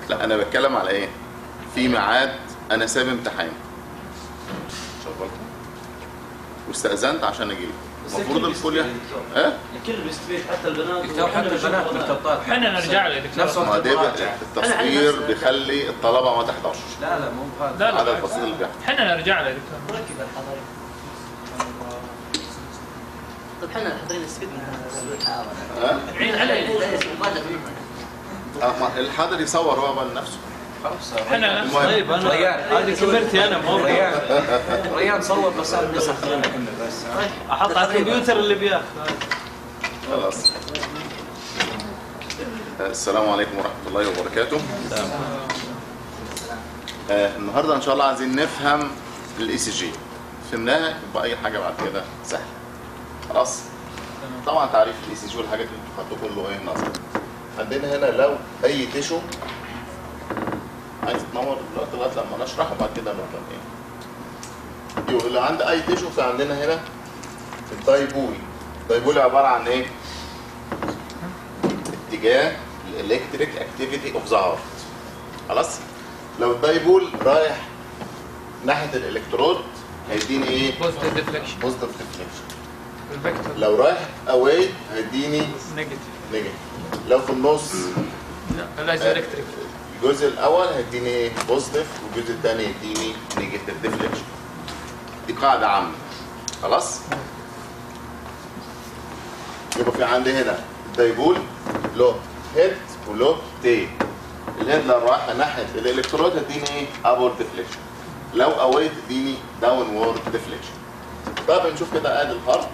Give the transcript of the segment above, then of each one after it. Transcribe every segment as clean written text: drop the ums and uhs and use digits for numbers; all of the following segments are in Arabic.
لا انا بتكلم على ايه؟ في ميعاد انا سايب امتحان شغلته واستأذنت عشان اجيب، المفروض الكل الكل بيستفيد حتى البنات حتى البنات بالكطات. احنا نرجع له دكتور. ما ده التصوير بيخلي الطلبه ما تحضرش. لا مو بهذا. لا هذا الفصل اللي بيحصل. احنا نرجع له دكتور. مركب الحضاري. طيب احنا الحضاري نستفيد منها. عين علي. الحاضر يصور هو بنفسه. خلاص احنا طيب انا ريان هذه كبرتي انا مو ريان صور بس انا بس خلينا كنا بس احط على الكمبيوتر اللي بياخذ. خلاص. السلام عليكم ورحمه الله وبركاته. النهارده ان شاء الله عايزين نفهم الاي سي جي. فهمناها يبقى اي حاجه بعد كده سهله. خلاص. طبعا تعريف الاي سي جي والحاجات اللي انتوا خدتوها كله ايه نظري. عندنا هنا لو اي تيشو عايز تنور دلوقتي لغايه لما نشرح وبعد كده نفهم ايه. يبقى لو عند اي تيشو فعندنا هنا الدايبول. الدايبول عباره عن ايه؟ اتجاه الالكتريك اكتيفيتي اوف ذا هارت. خلاص؟ لو الدايبول رايح ناحيه الالكترود هيديني ايه؟ بوزيتيف ديفليكشن. بوزيتيف ديفليكشن. الفيكتور لو رايح اواي هيديني نيجاتيف. نيجاتيف. لو في النص لا لازم الكتريك. الجزء الاول هيديني ايه؟ بوزيتيف والجزء الثاني هيديني نيجاتيف ديفليكشن. دي قاعده عامه. خلاص؟ يبقى في عندي هنا الدايبول له هيد وله تيل. الهيد لو رايحه ناحيه الالكترود هتديني ايه؟ ابورد ديفليكشن. لو اويت تديني داون وورد ديفليكشن. طب نشوف كده ادي الهارت.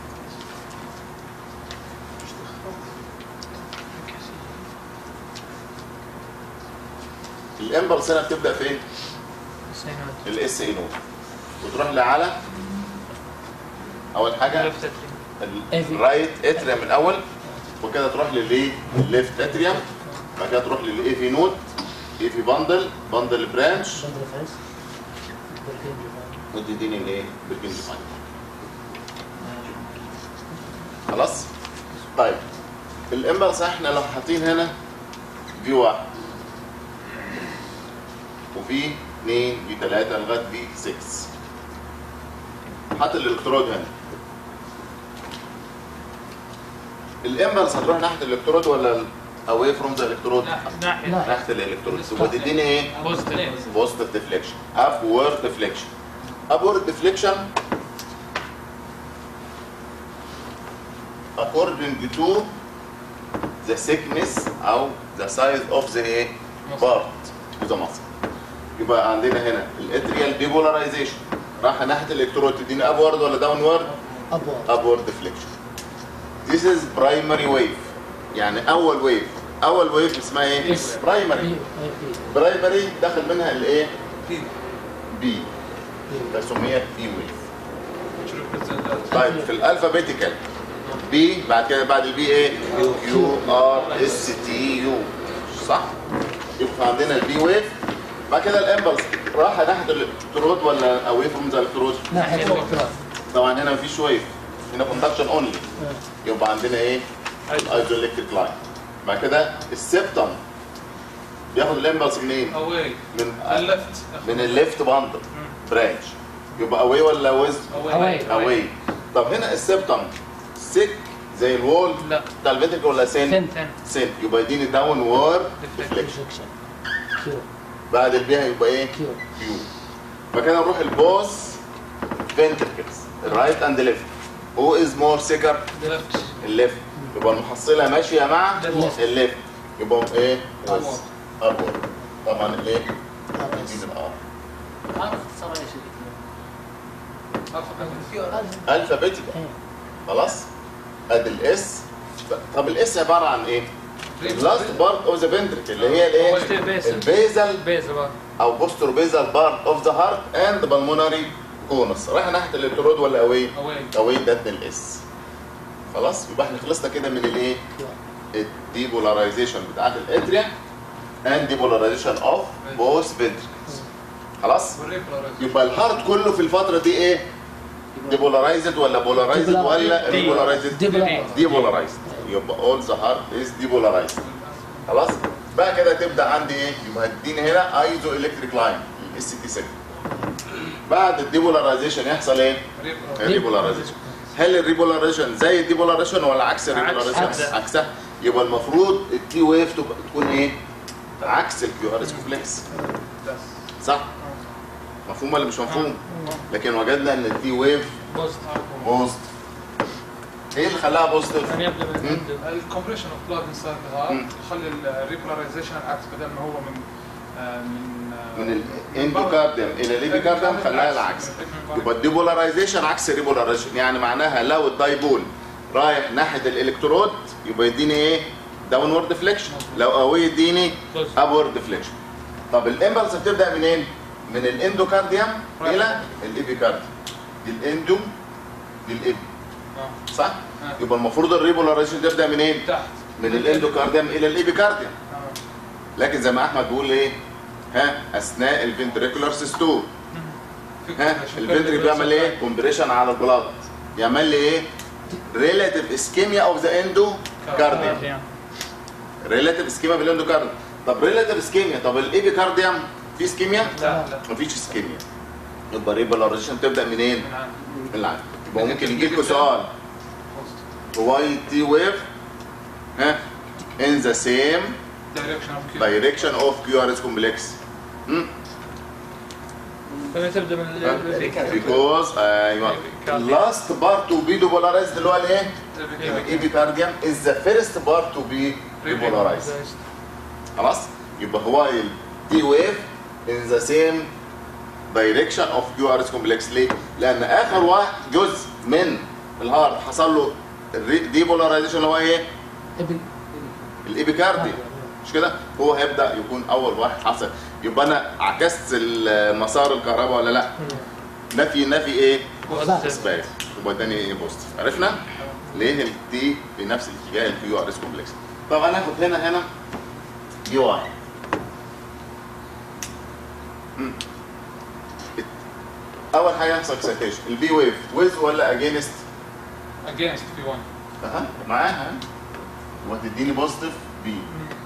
الامبلس هنا بتبدا فين؟ الاس اي نود وتروح لعلى اول حاجه الرايت اتريم الاول وكده تروح للايه؟ الليفت اتريم بعد كده تروح للاي في نود اي في باندل برانش وتديني الايه؟ بالجنج فاين. خلاص؟ طيب الامبلس احنا لو حاطين هنا في 1 وفي 2 في 3 لغايه في 6 حط الالكترود هنا. الامبلس هتروح ناحيه الالكترود ولا اواي فروم ذا الكترود؟ ناحيه الالكترود. يبقى تديني ايه؟ بوزيتيف ديفليكشن. ابورد ديفليكشن. ابورد ديفليكشن according to the thickness او the size of the part of the muscle. يبقى عندنا هنا الاتريال ديبولاريزيشن راح ناحيه الالكترود تديني ابورد ولا داون وورد؟ ابورد ديفليكشن. This is primary wave. يعني اول ويف اسمها ايه؟ برايمري. برايمري داخل منها الايه؟ بي فسميت بي ويف. طيب في الالفابيتيكال بي بعد كده بعد البي ايه؟ كيو ار اس تي يو صح؟ يبقى عندنا البي ويف بعد كده الامبلس راح ناحيه الالكترود ولا اواي فروم ذا الكترود؟ ناحيه الالكترود. طبعا هنا مفيش ويف هنا كوندكشن اونلي. يبقى عندنا ايه؟ الايزوليكتريك لاين. بعد كده السبتم بياخد الامبلس منين؟ اواي من الليفت باندل برانش. يبقى اواي ولا ويز؟ اواي. طب هنا السبتم سيك زي الوول بتاع الفنتركل ولا سين؟ سين. يبقى يديني داون وورد ديفليكشن. بعد البي هيبقى ايه؟ كيو. بعد كده نروح البوس فنتركلز الرايت اند ليفت. هو از مور سيكر؟ الليفت. يبقى المحصله ماشيه مع الليفت. يبقى ايه؟ ابورد. طبعا الايه؟ يزيد الار. الفابيتيكال. خلاص؟ ادي الاس. طب الاس عباره عن ايه؟ اللاست بارت اوف ذا فنتركل اللي هي الايه؟ البيزل او بوستر بيزل بارت اوف ذا هارت اند بالمونري كونس. رايح ناحيه الالكترود ولا اواي؟ اواي. ده الاس. خلاص؟ يبقى احنا خلصنا كده من الايه؟ الديبولاريزيشن بتاعت الاتريا اند ديبولاريزيشن اوف بوث فنتركلز. خلاص؟ يبقى الهارت كله في الفتره دي ايه؟ ديبولارايزد ولا بولارايزد ولا ديبولارايزد؟ ديبولارايزد. يبقى all the heart is depolarized. خلاص؟ بقى كده تبدا عندي ايه؟ يبقى هتديني هنا ايزو الكتريك لاين الاس تي 6. بعد الديبولاريزيشن يحصل ايه؟ الريبولاريزيشن. هل الريبولاريزيشن زي الديبولاريزيشن ولا عكس الريبولاريزيشن؟ عكسها. يبقى المفروض التي ويف تكون ايه؟ عكس الكيو ار اس كومبلكس. صح؟ مفهوم ولا مش مفهوم؟ لكن وجدنا ان التي ويف بوزيتيف. ايه اللي خلاها بوزيتيف؟ يعني يبدا من الكومبريشن اوف بلاد انسايد ذا هارت يخلي الريبولاريزيشن عكس، بدل ما هو من الاندوكارديوم الى الليبيكارديوم خلاها العكس. يبقى الديبولاريزيشن عكس الريبولاريزيشن، يعني معناها لو الدايبول رايح ناحيه الالكترود يبقى يديني ايه؟ داونورد ديفليكشن، لو قوي يديني ابورد ديفليكشن. طب الامبلس بتبدا منين؟ من الاندوكارديوم الى الابيكارديوم. الاندو للابي. صح؟ يبقى المفروض الريبولاريزيشن تبدا منين؟ من الاندوكارديوم الى الابيكارديوم. لكن زي ما احمد بيقول ايه؟ اثناء الفنتريكولار سيستول الفنتريك بيعمل ايه؟ كومبريشن على البلاد، يعمل لي ايه؟ ريلاتيف اسكيميا اوف ذا اندوكارديوم. ريلاتيف اسكيميا بالاندوكارديوم. طب ريلاتيف اسكيميا، طب الابيكارديوم في اسكيميا؟ لا مفيش اسكيميا. يبقى الريبولاريزيشن تبدا منين؟ من العين. يبقى ممكن يجي لكم سؤال واي تي ويف in the same direction of QRS complex. تبدا من because ايوه last part to be depolarized اللي هو الايه؟ الابيكارديوم is the first part to be depolarized. خلاص؟ يبقى هو التي ويف in the same direction of QRS complex. ليه؟ لأن آخر واحد جزء من الهارت حصل له ديبولاريزيشن اللي هو ايه؟ الابيكارديوم. مش كده؟ هو هيبدا يكون اول واحد حصل. يبقى انا عكست المسار الكهرباء ولا لا؟ نفي ايه؟ اثبات. يبقى اداني ايه؟ بوزيتيف. عرفنا؟ ليه التي بنفس الاتجاه الكيو ار اس كومبلكس. طب هناخد هنا دي واحد. اول حاجه يحصل اكسيتيشن البي ويف ويز ولا اجينست؟ اجينست بي 1 معاها وتديني بوزيتيف بي.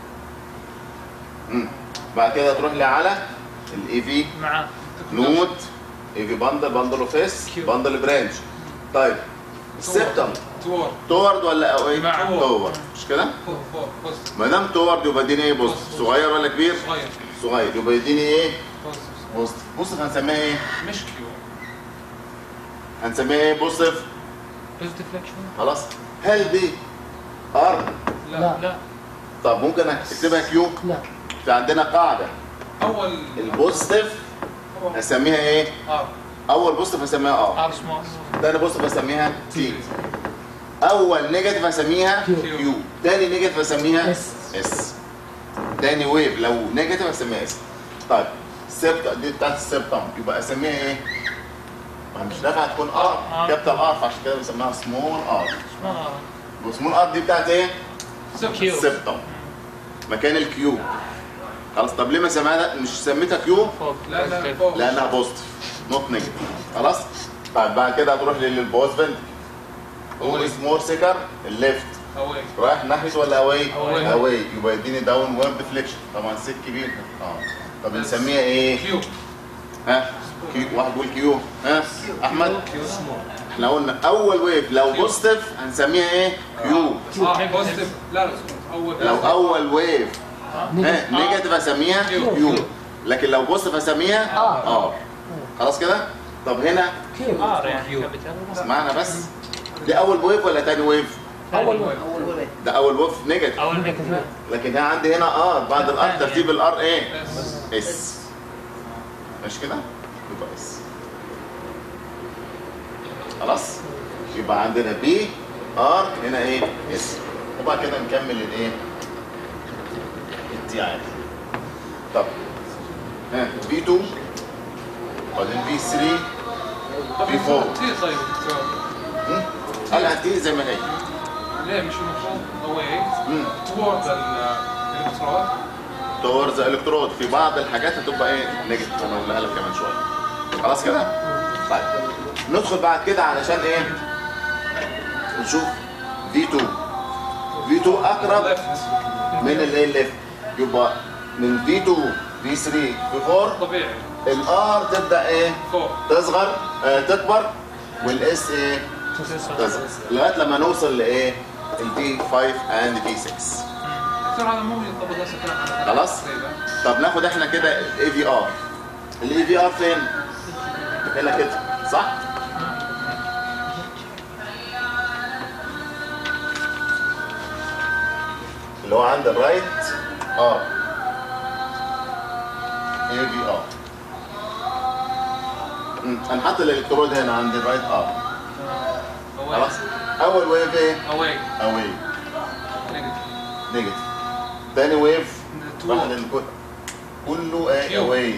بعد كده تروح لي على الاي في معاه نوت اي في باندل اوف اس باندل برانش. طيب السبتم تورد ولا اوي؟ تورد. مش كده؟ ما دام تورد يبقى يديني ايه؟ بوزيتيف. صغير ولا كبير؟ صغير. يبقى يديني ايه؟ بوزيتيف. بوزيتيف هنسميها ايه؟ مش كيو. هنسميها ايه؟ بوزيتيف خلاص. هل دي ار؟ لا. طب ممكن اكتبها كيو؟ لا. في عندنا قاعده اول البوزيتيف هسميها ايه؟ ار. اول بوزيتيف هسميها ار. سمول. تاني بوزيتيف هسميها تي. اول نيجاتيف هسميها كيو. تاني نيجاتيف هسميها اس. تاني ويف لو نيجاتيف هسميها اس. طيب السبتة دي بتاعت السبتم يبقى اسميها ايه؟ مش نافعه تكون ار كابيتال ار، فعشان كده بنسميها سمول ار. وسمول ار دي بتاعت ايه؟ السبتم مكان الكيو. خلاص. طب ليه ما سميتها مش سميتها كيو؟ لا فوق. لانها بوزيتيف نوت نيجاتيف. خلاص. طيب بعد كده هتروح للبوز فنت. هو اسمه سيكر الليفت اوي رايح ناحيه ولا اوي؟ أواي. اوي. يبقى يديني داون وورد ديفليكشن. طبعا سيك كبير. طب نسميها ايه؟ كيو. كيو. واحد بيقول كيو. احمد كيو سمول. احنا قلنا اول ويف لو بوزيتيف هنسميها ايه؟ كيو. بوزيتيف. لا اول لو اول ويف نيجاتيف هسميها كيو. لكن لو بوزيتيف هسميها ار. خلاص كده؟ طب هنا ار يعني اسمعنا بس. دي اول ويف ولا تاني ويف؟ اول ده اول ويف نيجاتيف. لكن هنا عندي هنا ار بعد الار ترتيب الار ايه؟ اس. مش كده؟ يبقى اس. خلاص؟ يبقى عندنا بي ار هنا ايه؟ اس. وبعد كده نكمل الايه؟ التي عادي. طب بي 2 بعدين بي 3 بي 4. تي طيب دكتور. قالها تي زي ما هي. ليه مش المفروض اوي تورد الالكترود؟ تورز الكترود في بعض الحاجات هتبقى ايه؟ نيجاتيف. انا اقولها لك كمان شويه. خلاص كده؟ طيب ندخل بعد كده علشان ايه؟ نشوف في 2. في 2 اقرب من الايه الليفت. يبقى من دي 2 دي 3 دي 4 طبيعي الار تبدا ايه؟ فوق تصغر تكبر، والاس ايه؟ تصغر لغايه لما نوصل لايه؟ الدي 5 اند دي 6. دكتور هذا مو ينطبق هسه كلام على خلاص؟ تقريبا. طب ناخد احنا كده الاي في ار. الاي في ار فين؟ هنا كده صح؟ اللي هو عند الرايت ار اي في ار. هنحط الالكترود هنا عند الرايت ار. خلاص؟ اول ويف ايه؟ اواي اواي نيجاتيف. تاني ويف راح للكل كله ايه؟ اواي.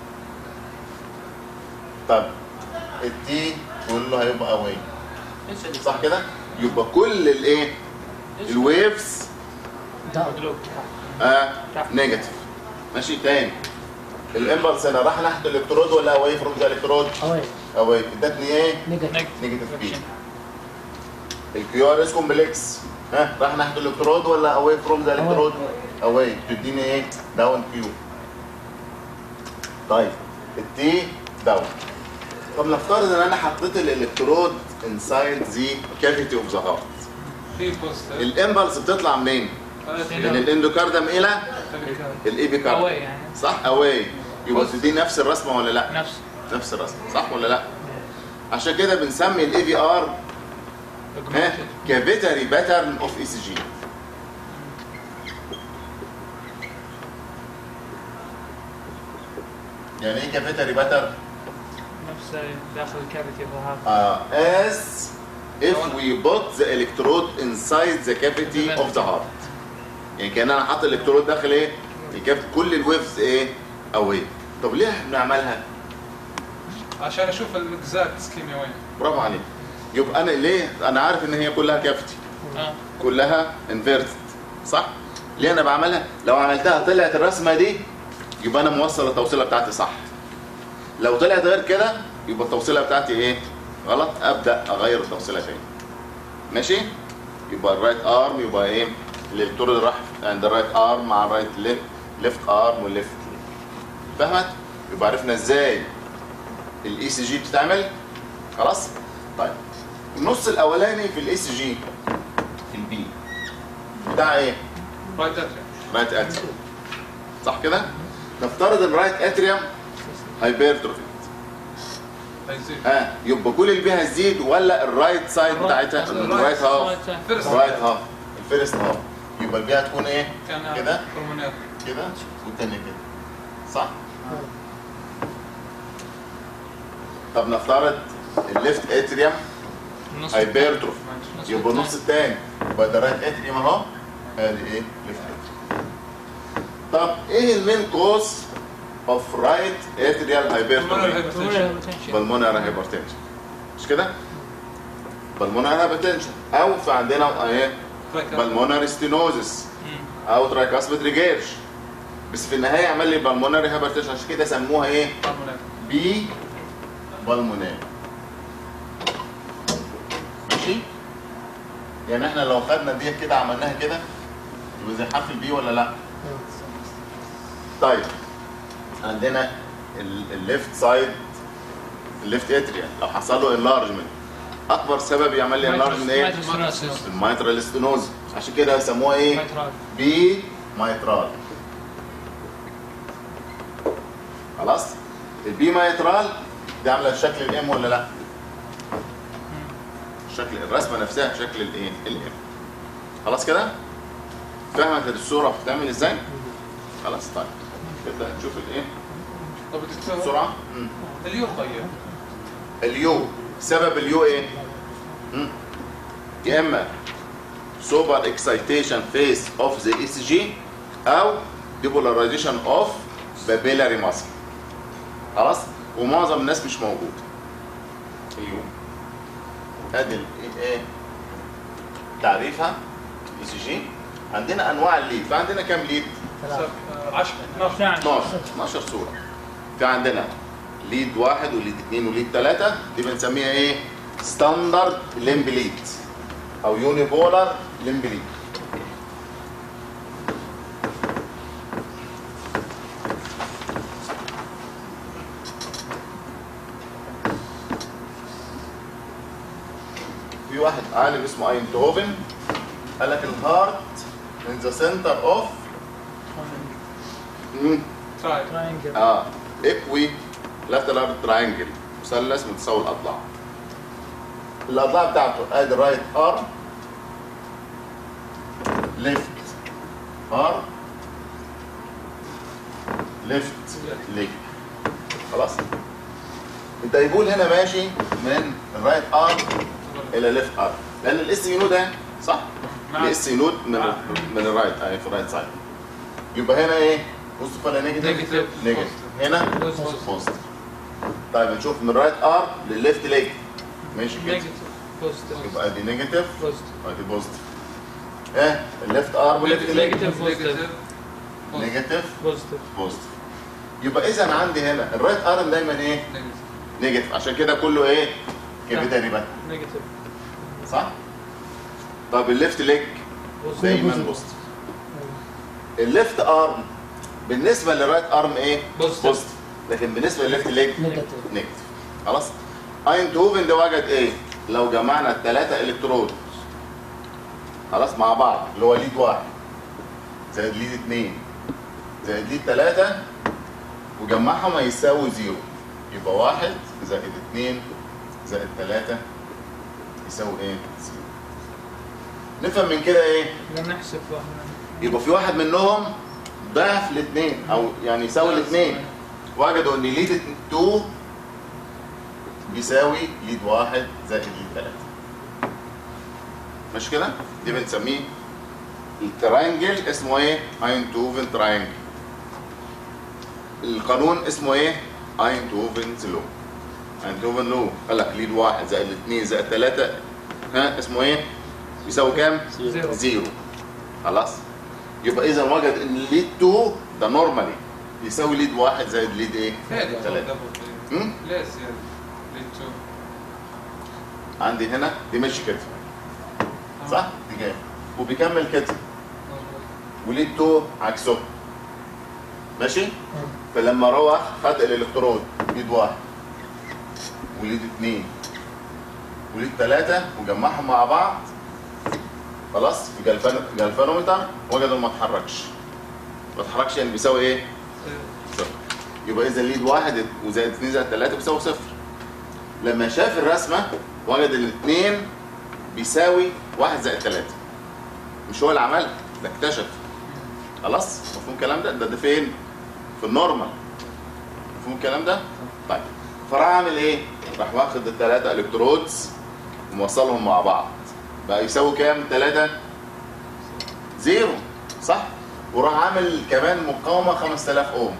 طب التي كله هيبقى اواي صح كده؟ يبقى كل الايه؟ الويفز مقلوب. نيجاتيف. ماشي. تاني الامبلس هنا راح ناحيه الالكترود ولا اواي فروم ذا الكترود؟ اواي اواي. ادتني ايه؟ نيجاتيف نيجاتيف بي. الكيو ار اس كومبلكس راح ناحيه الالكترود ولا اواي فروم ذا الكترود؟ اواي. تديني ايه؟ داون كيو. طيب التي داون. طب نفترض ان انا حطيت الالكترود انسايد ذا كافيتي اوف ذا هارت. في بوستر الامبلس بتطلع منين؟ من الاندوكاردم الى الايبيكاردم أواي يعني. صح؟ اواي. يبقى دي نفس الرسمه ولا لا؟ نفس الرسمه صح ولا لا؟ عشان كده بنسمي الاي في ار كافيتري باترن اوف اي سي جي. يعني ايه كافيتري باترن؟ نفس داخل الكافيتي الظهر. as if we put the electrode inside the cavity of the heart. يعني كان انا حاطط الالكترود داخل ايه؟ الكافيتي. كل الويفز ايه؟ اواي. طب ليه بنعملها؟ عشان اشوف الاكزاكت سكيميا وين. برافو عليك. يبقى انا ليه؟ انا عارف ان هي كلها كافيتي. كلها انفيرتد صح؟ ليه انا بعملها؟ لو عملتها طلعت الرسمه دي يبقى انا موصل التوصيله بتاعتي صح. لو طلعت غير كده يبقى التوصيله بتاعتي ايه؟ غلط. ابدا اغير التوصيله تاني. ماشي؟ يبقى الرايت ارم يبقى ايه؟ الالكترود راح عند الرايت ارم مع الرايت ليفت ارم والليفت. فهمت؟ يبقى عرفنا ازاي الاي سي جي بتتعمل. خلاص؟ طيب النص الاولاني في الاي سي جي في البي بتاع ايه؟ رايت اتريوم. رايت اتريوم صح كده؟ نفترض ان رايت اتريوم هايبرتروفي. هيزيد. يبقى كل البي هتزيد ولا الرايت سايد بتاعتها؟ الرايت هاف. الرايت هاف. الفيرست هاف. يبقى البي هتكون ايه؟ كده كده والتانية كده صح؟ طب نفترض الليفت اتريوم هايبرتروفي. يبقى النص الثاني يبقى ده رايت اتريوم اهو. ادي ايه؟ ليفت اتريوم. طب ايه المين كوز اوف رايت اتريال هايبرتروفي؟ بالمونر هايبرتنشن. مش كده؟ بالمونر هايبرتنشن او في عندنا ايه؟ بالمونر ستينوزس او ترايكاسبيد ريجيرش. بس في النهايه عمل لي بالمونر هايبرتنشن عشان كده سموها ايه؟ بي بالمونر. ماشي؟ يعني احنا لو خدنا دي كده عملناها كده يبقى زي حرف البي ولا لا؟ طيب عندنا الليفت سايد الليفت اتريا لو حصل له انلارجمنت اكبر سبب يعمل لي انلارجمنت ايه؟ المايترال ستينوز. عشان كده يسموها ايه؟ بي مايترال. خلاص؟ البي مايترال دي عامله شكل الام ولا لا؟ شكل الرسمه نفسها شكل الايه؟ الام. خلاص كده؟ فاهمه الصوره بتتعمل ازاي؟ خلاص طيب نبدا نشوف الايه؟ طب دكتور بسرعه. اليو طيب. اليو سبب اليو ايه؟ يا اما سوبر اكسايتيشن فيس اوف ذا اي سي جي او ديبولاريزيشن اوف بابيلاري ماسل. خلاص؟ ومعظم الناس مش موجود. اليو ادي ايه؟ تعريفها اي سي جي. عندنا انواع الليد. فعندنا كام ليد؟ 10 12 صوره. في عندنا ليد 1 وليد 2 وليد 3. دي بنسميها ايه؟ ستاندرد ليمب ليد او يونيبولار ليمب ليد. واحد عالم اسمه اينتهوفن قال لك الهارت in the center of تراينجل. اكوي لاترال تراينجل، مثلث متساوي الاضلاع. الاضلاع بتاعته ادي رايت ارم، ليفت ارم، ليفت ليج. خلاص؟ انت يقول هنا ماشي من الرايت ارم الى ليفت ارم، لان الاس يو ده صح؟ الاس يو من الرايت في الرايت سايد. يبقى هنا ايه؟ بوزيتيف ولا نيجاتيف؟ نيجاتيف. هنا بوزيتيف. طيب نشوف من الرايت ارم للليفت ليج. ماشي كده؟ نيجاتيف بوزيتيف. يبقى دي نيجاتيف بوزيتيف. ودي بوزيتيف. الليفت ارم والليفت ليج نيجاتيف بوزيتيف. نيجاتيف بوزيتيف. بوزيتيف. يبقى اذا عندي هنا الرايت ارم دايما ايه؟ نيجاتيف، عشان كده كله ايه؟ كابيتالي بقى. نيجاتيف. صح؟ طب الليفت ليج دايما بوزيتيف. الليفت ارم بالنسبه للرايت ارم ايه؟ بوزيتيف. لكن بالنسبه للليفت ليج نيجاتيف. خلاص؟ اينتهوفن ده وجد ايه؟ لو جمعنا الثلاثه الكترود خلاص مع بعض اللي هو ليد واحد زائد ليد اثنين زائد ليد ثلاثه وجمعهم هيساوي زيرو. يبقى واحد زائد اثنين زائد ثلاثه يساوي ايه؟ زيرو. نفهم من كده ايه؟ نحسب واحد. يبقى في واحد منهم ضعف الاثنين او يعني يساوي الاثنين. وجدوا ان ليد 2 بيساوي ليد 1 زائد ليد 3. مش كده؟ دي بنسميه التراينجل اسمه ايه؟ اينتهوفن تراينجل. القانون اسمه ايه؟ اينتهوفنز لو. اينتهوفن لو قال لك ليد 1 زائد 2 زائد 3 اسمه ايه؟ بيساوي كام؟ زيرو. خلاص؟ يبقى اذا وجد ان ليد 2 ده نورمالي يساوي ليد 1 زائد ليد ايه؟ 3. ليس يعني ليد 2 عندي هنا دي ماشي كده صح؟ دي جايه وبيكمل كده وليد 2 عكسه ماشي؟ فلما روح خد الالكترون ليد 1 وليد 2 وليد 3 وجمعهم مع بعض خلاص في جلفانومتر وجدوا ما اتحركش. ما اتحركش يعني بيساوي ايه؟ صفر. يبقى اذا ليد 1 وزائد 2 زائد 3 بيساوي صفر. لما شاف الرسمه وجد الاثنين بيساوي 1 زائد 3. مش هو اللي عملها، ده اكتشف. خلاص؟ مفهوم الكلام ده؟ ده فين؟ في النورمال. مفهوم الكلام ده؟ طيب فراح عامل ايه؟ راح واخد الثلاثه الكترودز وموصلهم مع بعض. بقى يساوي كام؟ 3 زيرو صح؟ وراح عامل كمان مقاومه 5000 اوم.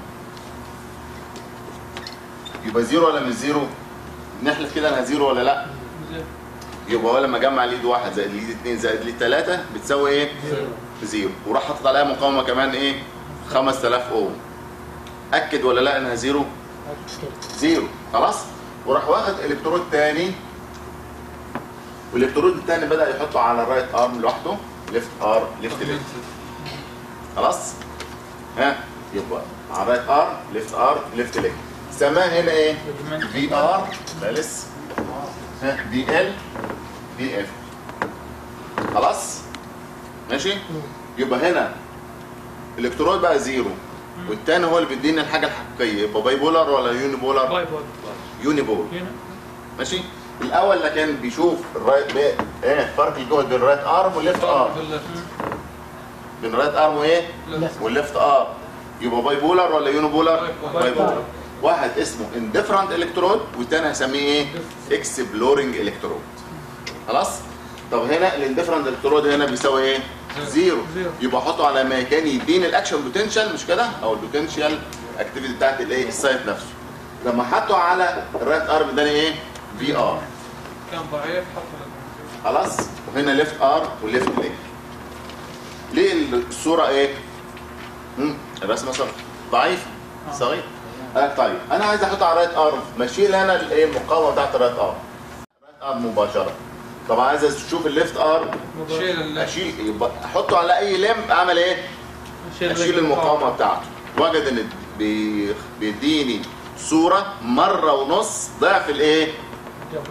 يبقى زيرو ولا مش زيرو؟ نحلف كده انها زيرو ولا لا؟ يبقى هو لما جمع ليد 1 زائد ليد 2 زائد ليد 3 بتساوي ايه؟ زيرو. وراح حاطط عليها مقاومه كمان ايه؟ 5000 اوم. اكد ولا لا انها زيرو؟ زيرو. خلاص؟ وراح واخد الكترود تاني والالكترود الثاني بدا يحطه على الرايت ارم لوحده ليفت ارم ليفت ليج. خلاص؟ يبقى على الرايت ارم ليفت ارم ليفت ليج. سماه هنا ايه؟ في ار ثالث دي ال دي اف. خلاص؟ ماشي؟ يبقى هنا الالكترود بقى زيرو والثاني هو اللي بيدينا الحاجه الحقيقيه. يبقى باي بولر ولا يوني بولر؟ باي بولر. يوني بولر. ماشي؟ الاول اللي كان بيشوف الرايت ايه فرق الجهد بين الرايت ارم والليفت ارم. بين الرايت ارم وايه؟ والليفت ارم. يبقى باي بولر ولا يوني بولر؟ باي بولر. واحد اسمه انديفرنت الكترود والثاني هسميه ايه؟ اكسبلورنج الكترود. خلاص؟ طب هنا الانديفرنت الكترود هنا بيساوي ايه؟ زيرو. يبقى احطه على ما كان يديني الاكشن بوتنشال مش كده؟ او البوتنشال اكتيفيتي بتاعت الايه؟ السايت نفسه. لما حطه على الرايت ارم اداني ايه؟ في ار. كان ضعيف خلاص؟ وهنا ليفت ار وليفت ليج. ليه الصوره ايه؟ الرسمه صغيره ضعيفه صغيره. طيب انا عايز احط على الرايت ارم ماشيل انا الايه المقاومه بتاعت الرايت ارم. الرايت ارم مباشره. طب عايز اشوف الليفت ارم اشيل يبقى احطه على اي لمب اعمل ايه؟ اشيل المقاومه بتاعته. وجد ان بيديني صوره مره ونص ضعف الايه؟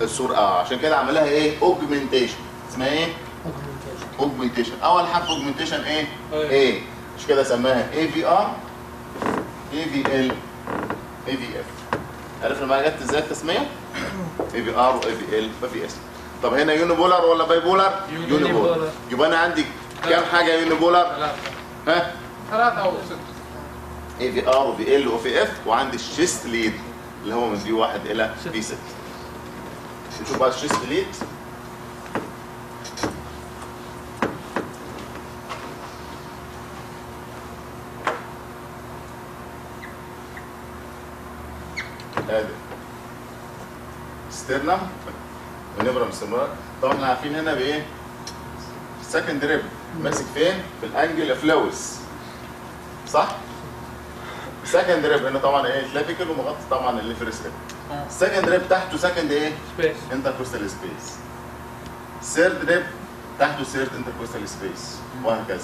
الصوره عشان كده عملها ايه؟ اوجمنتيشن. اسمها ايه؟ اوجمنتيشن. اول حرف اوجمنتيشن ايه؟ ايه. مش كده سماها اي في ار، اي في ال، اي في اف. عرفنا بقى جت ازاي التسميه؟ اي في ار واي في ال ما في اسم. طب هنا يونيبولار ولا بايبولار؟ يونيبولار. يبقى انا عندي كام حاجه يونيبولار؟ ها؟ 3 أو 6. اي في ار وفي ال وفي اف، وعندي الشيست ليد اللي هو من في 1 الى في 6. نشوف بقى الشيست ليد. ادي ستيرنم ونبره مستمرة. طبعا احنا عارفين هنا بايه؟ السكند ريب ماسك فين؟ في الانجل اوف لويس، صح؟ السكند ريب هنا طبعا ايه؟ كلافيكل ومغطي طبعا اللي فيرست ريب. السكند ريب تحته سكند ايه؟ سبيس. انتركوستال سبيس. الثيرد ريب تحته ثيرد انتركوستال سبيس، وهكذا.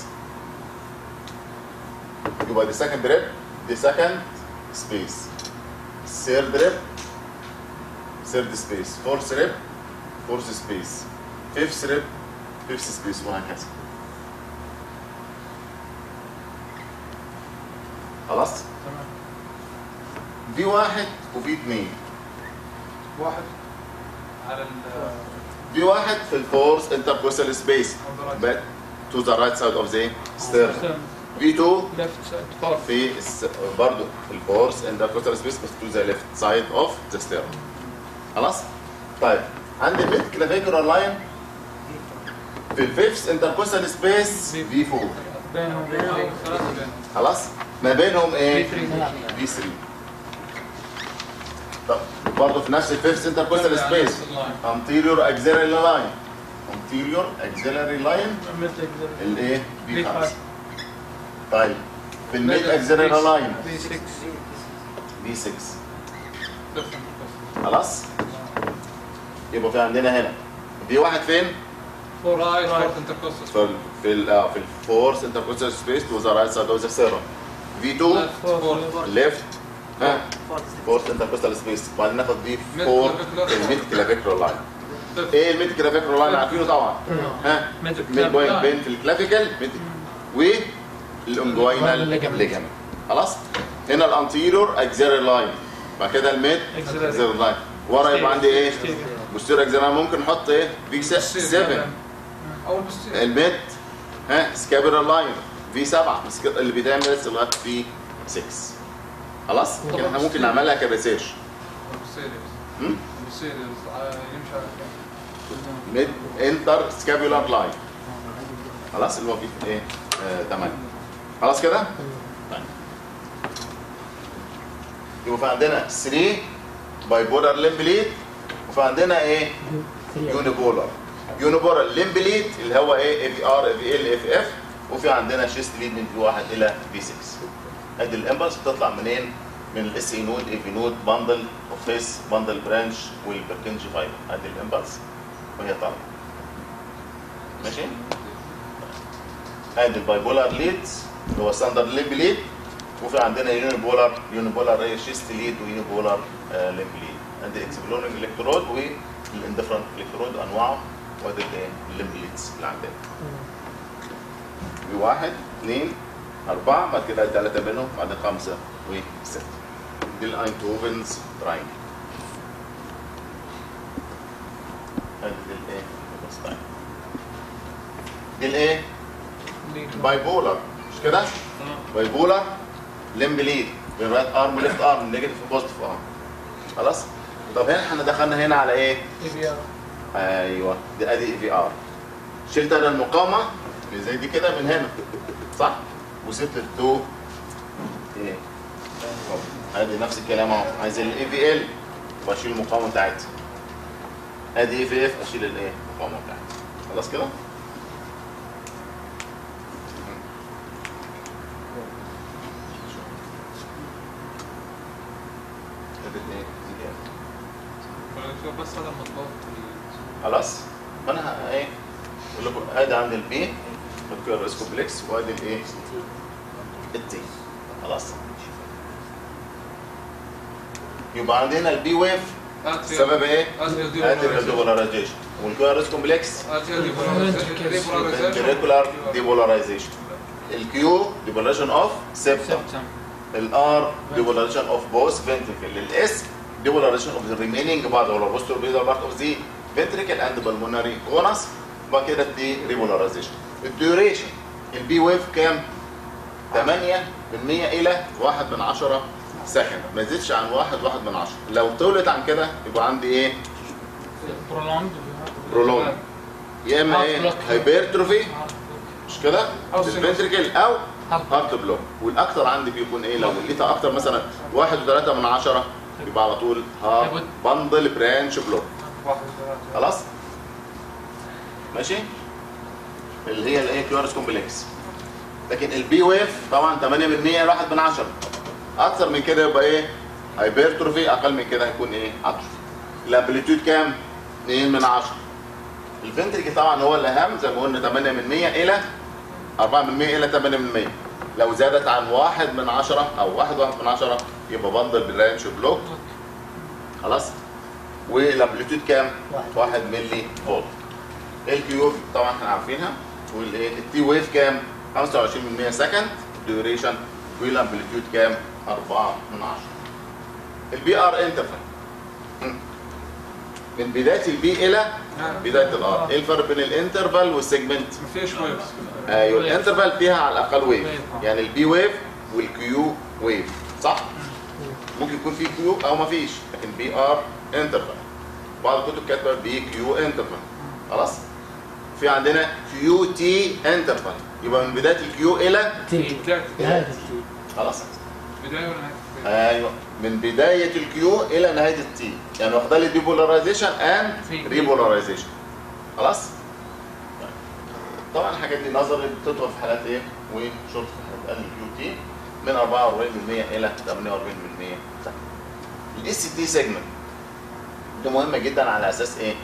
يبقى دي سكند ريب، دي سكند سبيس. ثيرد ريب ثيرد سبيس، فورث ريب فورث سبيس، فيفث ريب فيفث سبيس، وهكذا. خلاص؟ تمام. في 1 وفي 2. 1 على في 1 في الفورث انتركوستال سبيس but to the right side of the sternum. في 2 left side far. في برضه في الفورث انتركوستال سبيس بس to the left side of the sternum. خلاص؟ طيب عندي الميد كلافيكولار لاين في الفيفث انتركوستال سبيس في 4. بينهم 3 بين. خلاص؟ ما بينهم ايه؟ في 3. طب برضه في نفس الفيفث انتركوستال سبيس anterior axillary line. anterior axillary line الايه؟ في 5. طيب في الميد axillary line B6. في 6. خلاص؟ يبقى في عندنا هنا في 1 فين؟ رايت انتركوستال. في الفورث انتركوستال سبيس to the right side of the sternum. في 2 ليفت فورث انتركوستال سبيس. وبعدين ناخد في 4 الميد كلافيكولار لاين. ايه الميد كلافيكولار لاين؟ عارفينه طبعا. ها؟ ميد بوينت بين في الكلافيكل والانجوينال ليجامنت. خلاص؟ هنا الانتيريور اكزيلري لاين. بعد كده الميد اكزيلري لاين. ورا يبقى عندي ايه؟ بوستيريور اكزيلري. ممكن نحط ايه؟ في 7 او البوستيريور. الميد سكابيلر لاين في 7 اللي بيتعمل لغايه في 6. خلاص؟ لكن احنا ممكن نعملها كريسيرش. البوستيريور يمشي على كام؟ ميد انتر سكابيولار لاين. خلاص اللي هو في ايه؟ 8. خلاص كده؟ طيب يبقى في عندنا 3 بايبولار ليمبليد، وفي عندنا ايه؟ يونيبولار. يونيبولار ليمبليد اللي هو ايه؟ اي في ار اي في ال اي في اف، وفي عندنا شيست ليد من في 1 الى في 6. ادي الامبلس بتطلع منين؟ من الاس اي نود، اي في نود، باندل اوفيس، باندل برانش، والبركنجي فايبر. ادي الامبلس وهي طالعه. ماشي؟ ادي البايبولار ليدز اللي هو ستاندرد ليمب ليد، وفي عندنا يونيبولار ايه؟ شيست ليد ويونيبولار ليمب ليد. ادي الاكسبلورنج الكترود والاندفرنت الكترود وانواعه، وادي الايه؟ الليمب ليدز اللي عندنا. في 1 2 4 بعد كده 3 منهم، بعدين 5 و6. دي الاينتهوفنز تراينجل. ادي الايه؟ دي الايه؟ بايبولار مش كده؟ بايبولار ليمب ليد بين رايت ارم وليفت ارم، نيجاتيف وبوزيتيف ارم. خلاص؟ طب هنا احنا دخلنا هنا على ايه؟ اي في ار. ايوه دي ادي اي في ار. شلت انا المقاومه اللي زي دي كده من هنا صح؟ وسبت التو ايه؟ ادي نفس الكلام اهو. عايز الاي في ال واشيل المقاومه بتاعتها. ادي اي في اف اشيل الايه؟ المقاومه بتاعتها. خلاص كده؟ بس هذا المطلوب. خلاص؟ فانا ايه؟ اقول لكم ادي عند البي الكيرس كومبلكس، وادي الايه؟ التي. خلاص؟ يبقى عندنا البي ويف السبب ايه؟ اتريال ديبولاريزيشن. والكيو ار اس كومبلكس فنتريكولار ديبولاريزيشن. الكيو ديبولاريزيشن اوف سيبتم. الار ديبولاريزيشن اوف بوث فنتريكل. الاس ديبولاريزيشن اوف ذا ريمينينج بارت او بوستر بيزال بارت اوف ذا فنتريكل اند بالمونري كونس. بعد كده دي ريبولاريزيشن. الديوريشن البي ويف كام؟ 8% الى 1/10 سكند، ما يزيدش عن 1/1/10. لو طولت عن كده يبقى عندي ايه؟ برولونج. يا اما ايه؟ هايبرتروفي مش كده؟ الفنتريكل او هارت بلوك. والاكثر عندي بيكون ايه؟ لو لقيتها اكتر مثلا 1.3 يبقى على طول هارت باندل برانش بلوك. خلاص؟ ماشي؟ اللي هي الايه؟ كيو ار اس كومبلكس. لكن البي ويف طبعا 8% 1/10. اكثر من كده يبقى ايه؟ هايبرتروفي، اقل من كده هيكون ايه؟ اتروفي. الامبليتيود كام؟ 2/10. الفنتريكل طبعا هو الاهم زي ما قلنا 8% الى 4% الى 8%. لو زادت عن 1/10 او 1/1/10 يبقى باندل برانش بلوك. خلاص؟ والامبليتيود كام؟ 1 ملي فولت. الكيو طبعا احنا عارفينها. والايه؟ التي ويف كام؟ 25% سكند ديوريشن. والامبليتيود كام؟ 4/10. البي ار انترفال من بدايه البي الى بدايه الار. ايه الفرق بين الانترفال والسيجمنت؟ مفيش ويفز. ايوه الانترفال فيها على الاقل ويف، يعني البي ويف والكيو ويف صح؟ ممكن يكون في كيو او ما فيش، لكن بي ار انترفال. بعض الكتب كاتبه بي كيو انترفال. خلاص؟ في عندنا كيو تي انترفال، يبقى من بدايه الكيو الى بداية خلاص؟ بداية ولا نهاية؟ ايوه من بدايه الكيو الى نهايه التي، يعني واخده لي ديبولاريزيشن اند ريبولاريزيشن. خلاص؟ طبعا الحاجات دي نظري بتطول في حالات ايه؟ وشورت في حالات الكيو تي من 44% الى 48%. الاس تي سيجمنت دي مهمه جدا على اساس ايه؟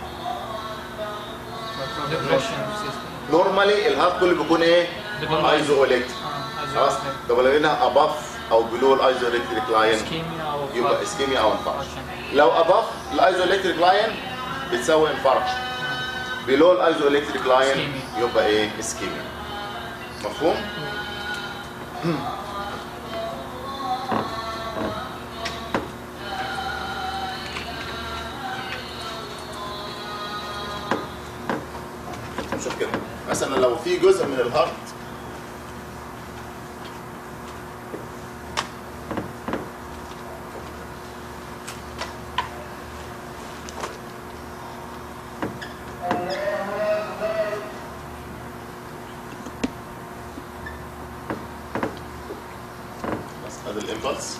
نورمالي الهارت كله بيكون ايه؟ ايزو الكتريك. خلاص؟ طب لو لقينا اباف او بلو الايزو الكتريك لاين يبقى اسكيميا او انفاركشن. لو اباف الايزو الكتريك لاين بتساوي انفاركشن. بلو الايزو الكتريك لاين يبقى ايه؟ اسكيميا. مفهوم؟ شوف كده مثلا لو في جزء من الهارت هذا الامبلس،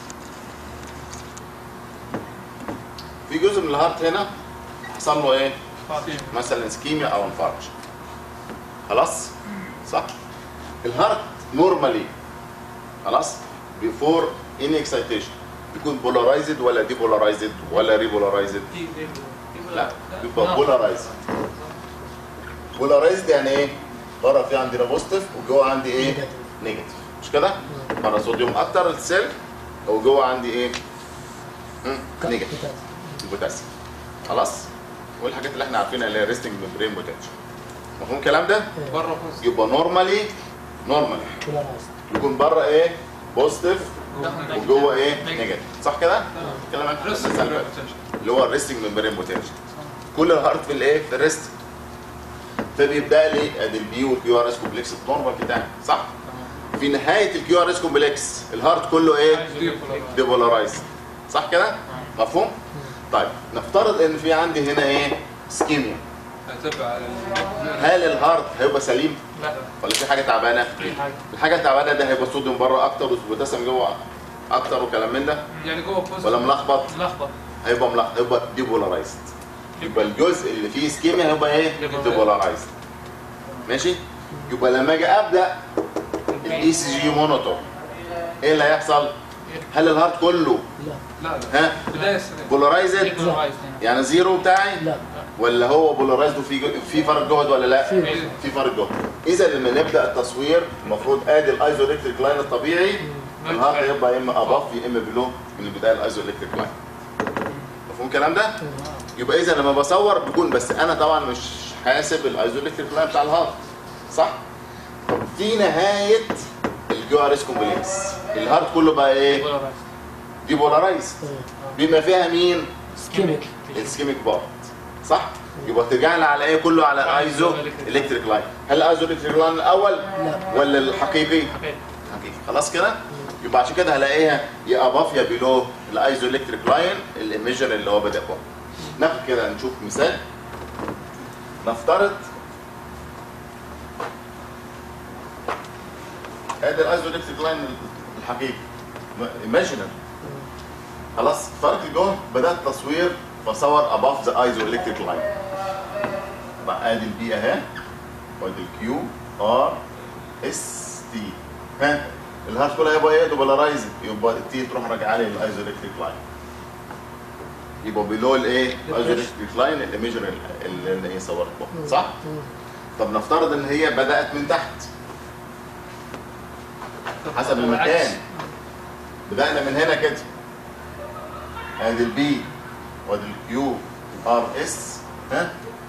في جزء من الهارت هنا حصل له ايه؟ مثلا اسكيميا او انفاركشن. خلاص؟ صح؟ الهارت نورمالي خلاص بيفور اني اكسايتيشن يكون بولارايزد ولا ديبولارايزد ولا ريبولارايزد؟ لا بيبقى بولارايزد. بولارايزد يعني ايه؟ بره في عندي بوزيتيف وجوه عندي ايه؟ نيجاتيف. مش كده؟ بره صوديوم اكتر السيل وجوه عندي ايه؟ نيجاتيف البوتاسيوم. خلاص؟ والحاجات اللي احنا عارفينها اللي هي ريستنج ممبرين بوتنشال. مفهوم الكلام ده؟ بره يبقى نورمالي يكون بره ايه؟ بوزيتيف وجوه ايه؟ نيجاتيف. صح كده؟ الكلام اللي هو الريستنج ممبرين بوتنشال. كل الهارت في الايه؟ في الريست. فبيبدا لي ادي البي والكيو ار اس كومبلكس النورمال بتاعي صح؟ في نهايه الكيو ار اس كومبلكس الهارت كله ايه؟ ديبولارايز. صح كده؟ مفهوم؟ طيب نفترض ان في عندي هنا ايه؟ اسكيميا. هل الهارت هيبقى سليم؟ لا. ولا في حاجه تعبانه؟ الحاجه التعبانه ده هيبقى الصوديوم بره اكتر والبوتاسيوم جوه اكتر وكلام من ده؟ يعني جوه بوزيتيف ولا ملخبط؟ ملخبط. هيبقى ملخبط، هيبقى ديبولارايزد. يبقى الجزء اللي فيه اسكيميا هيبقى ايه؟ ديبولارايزد. ماشي؟ يبقى لما اجي ابدا الاي سي جي مونيتور ايه اللي هيحصل؟ هل الهارت كله لا ها بداية السنة بولارايزد يعني زيرو بتاعي؟ لا ولا هو بولارايزد وفي فرق جهد ولا لا؟ في فرق جهد. اذا لما نبدا التصوير المفروض ادي الايزو الكتريك لاين الطبيعي الهارت هيبقى يا اما اباف يا اما بلو من البدايه الايزو الكتريك لاين. مفهوم الكلام ده؟ يبقى اذا لما بصور بكون، بس انا طبعا مش حاسب الايزوليكتريك لاين بتاع الهارت، صح؟ طب في نهايه الكيو ار اس كومبلكس الهارت كله بقى ايه؟ ديبولارايز، بما فيها مين؟ سكيميك. السكيميك بارت، صح؟ يبقى ترجعنا على ايه؟ كله على الايزو الكتريك لاين. هل الايزو الكتريك لاين الاول لا. ولا الحقيقي؟ حقيقي. خلاص كده؟ يبقى عشان كده هلاقيها يا اباف يا بيلو الايزو الكتريك لاين الايميجر اللي هو بدا بقى. ناخد كده نشوف مثال. نفترض ادي الايزو الكتريك لاين الحقيقي ايماجينري. خلاص فرق الجهد، بدات تصوير بصور اباف ذا ايزو الكتريك لاين. بقى ادي البي اهي وادي الكيو ار اس تي. ها الهارت كلها يبقى ايه؟ دوبلارايزد، يبقى التي تروح راجعه لي للايزو الكتريك لاين. يبقى بيلو الايه؟ الايزو الكتريك لاين الايميجر اللي هي صورت بقى، صح؟ طب نفترض ان هي بدات من تحت حسب المكان. بدانا من هنا كده، ادي البي وادي الكيو ار اس، ها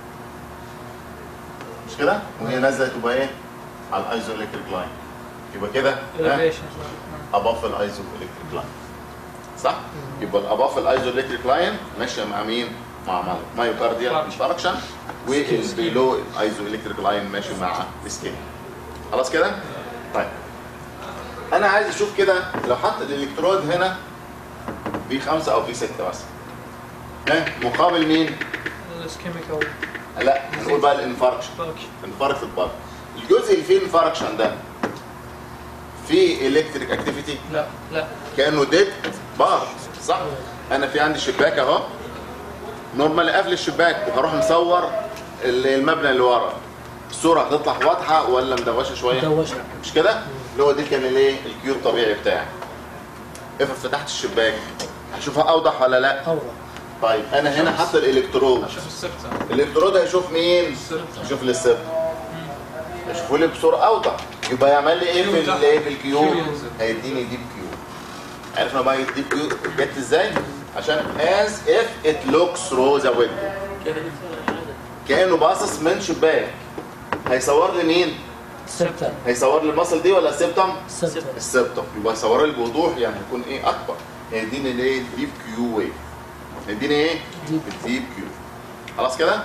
مش كده؟ وهي نازله تبقى ايه؟ على الايزو الكتريك لاين. يبقى كده اباف الايزو الكتريك لاين، صح؟ يبقى الاباف الايزو الكتريك لاين ماشيه مع مين؟ مع مايوكارديال انفاركشن، والبيلو الايزو الكتريك لاين ماشي مع السكين. خلاص كده؟ طيب انا عايز اشوف كده لو حط الالكترود هنا في 5 او في 6 مثلا، ها مقابل مين؟ الاسكيميك او لا هنقول بقى الانفاركشن. انفاركت بارت، الجزء اللي فيه الانفاركشن ده فيه الكتريك اكتيفيتي؟ لا كانه ديد بارت، صح؟ انا في عندي شباك اهو، نورمالي قافل الشباك وهروح مصور المبنى اللي ورا، الصوره هتطلع واضحه ولا مدوشه شويه؟ مدوشه. مش كده؟ اللي هو دي كان الايه؟ الكيو الطبيعي بتاعي. افرض فتحت الشباك هشوفها اوضح ولا لا؟ اوضح. طيب انا هنا حاطط الالكترود، اشوف السبتة. الالكترود هيشوف مين؟ هيشوف السبت، هيشوفه لي بصوره اوضح. يبقى يعمل لي ايه في الايه؟ في الكيو؟ هيديني ديب كيو. عرفنا بقى الديب كيو جت ازاي؟ عشان as if it looks through the window، كانه باصص من شباك. هيصور لي مين؟ السبتم. هيصور لي المصل دي ولا السبتم؟ السبتم. السبتم. يبقى يصور لي بوضوح، يعني هيكون ايه؟ اكبر. هيديني الايه؟ ديب كيو ويف. هيديني ايه؟ الديب كيو. خلاص كده؟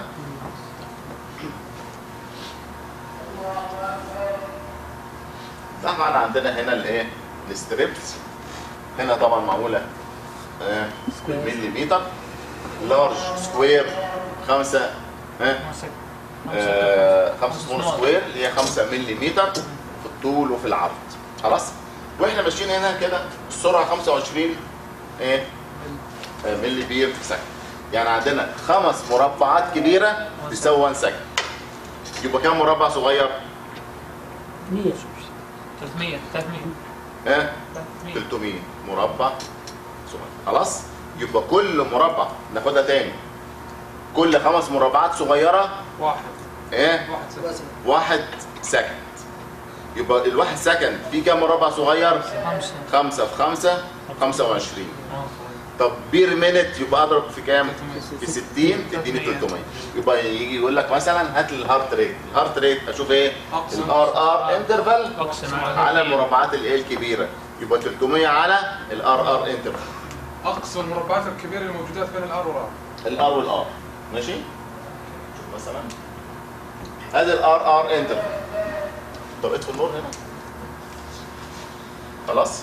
طبعا عندنا هنا الايه؟ الستريبس. هنا طبعا معموله بالمليمتر، لارج سكوير 5 5 سمول سكوير اللي هي 5 ملم في الطول وفي العرض. خلاص؟ واحنا ماشيين هنا كده السرعه 25 ايه؟ ملي بير في سكند. يعني عندنا 5 مربعات كبيره تساوي 1 سكند. يبقى كام مربع صغير؟ 100. 300 300 مربع صغير. خلاص؟ يبقى كل مربع ناخدها تاني، كل 5 مربعات صغيره ايه؟ 1 سكند. يبقى الواحد سكند في كام مربع صغير؟ 5 في 5 25. طب بير مينت يبقى اضرب في كام؟ في 60 تديني 300. يبقى يجي يقول لك مثلا هات لي الهارت ريت، الهارت ريت اشوف ايه؟ الار ار انترفال على المربعات الايه الكبيره، يبقى 300 على الار ار انترفال. اقصى المربعات الكبيره الموجودات بين الار والار. الار والار ماشي؟ شوف مثلا ادي الار ار انترفال. طب اطفي النور هنا. خلاص؟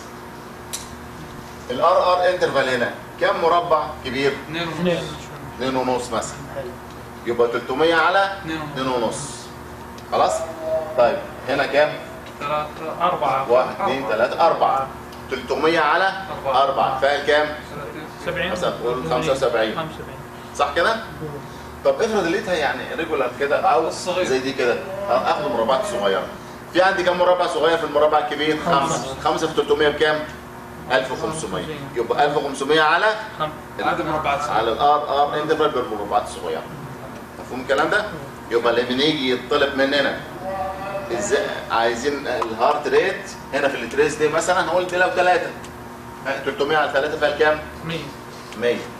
الار ار انترفال هنا كم مربع كبير؟ 2 ونص مثلا. يبقى 300 على 2 ونص. خلاص؟ طيب هنا كام؟ 4 1 2 3 4. 300 على 4 فيها كام؟ 70 مثلا نقول 75. صح كده؟ طب افرض لقيتها يعني ريجولار كده او زي دي كده، اخد مربعات صغيره. في عندي كام مربع صغير في المربع الكبير؟ 5. 5 في 300 بكام؟ 1500. يبقى 1500 على عدد مربعات على الار ار انترفال بالمربعات الصغيره. مفهوم الكلام ده؟ يبقى لما يجي يطلب مننا ازاي عايزين الهارت ريت هنا في التريس دي مثلا، هنقول دي لو 3 300 على 3 فيها كام؟ 100. 100.